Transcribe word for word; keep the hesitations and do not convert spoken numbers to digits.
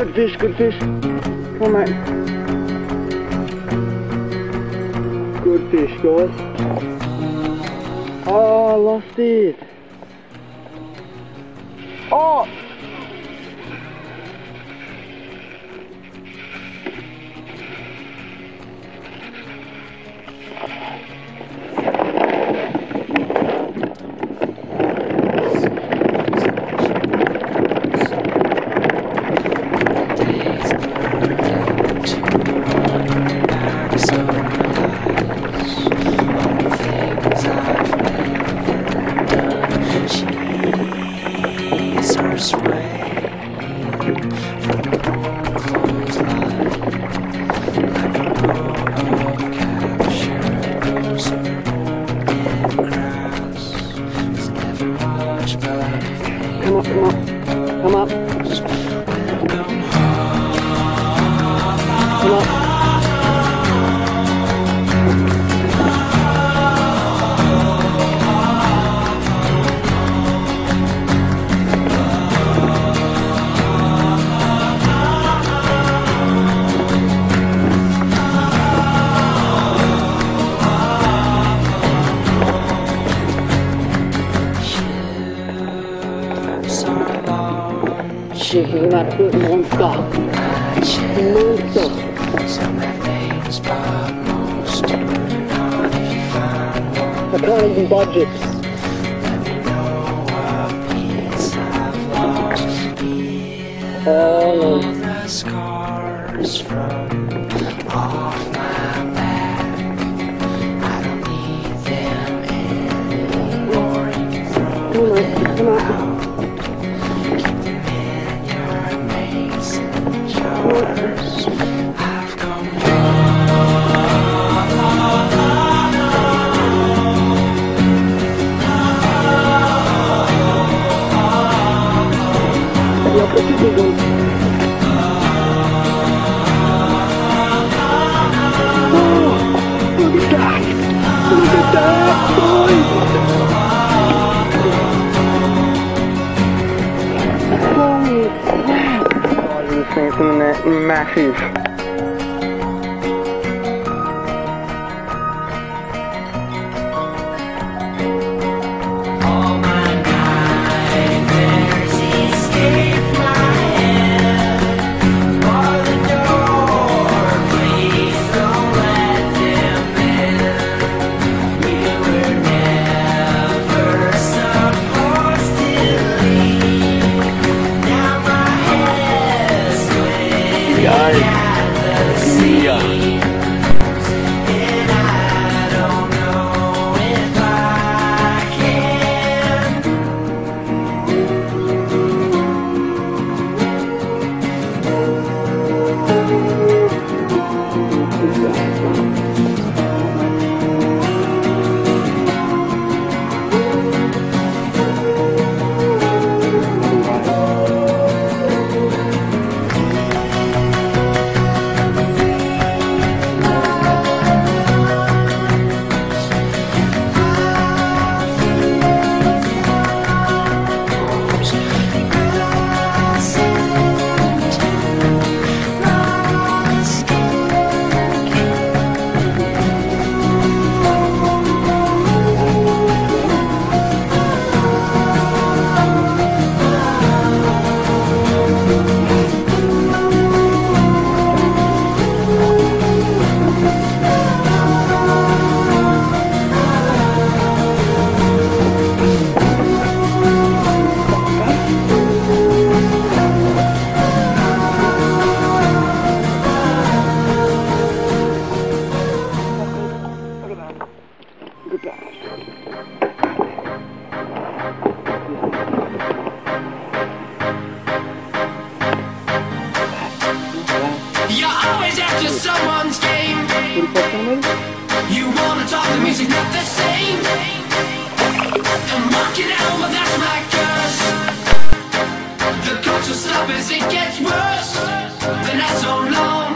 Good fish, good fish. Come on, mate. Good fish, guys. Oh, I lost it. Oh! Come up, come up, come up. Come up. Shit, he's not a good monster. Monster. I can't even budget. Oh no. Come on, come on. Massive. You wanna talk, the music's not the same. And mark it out, well that's my curse. The clocks will stop as it gets worse. The night's so long.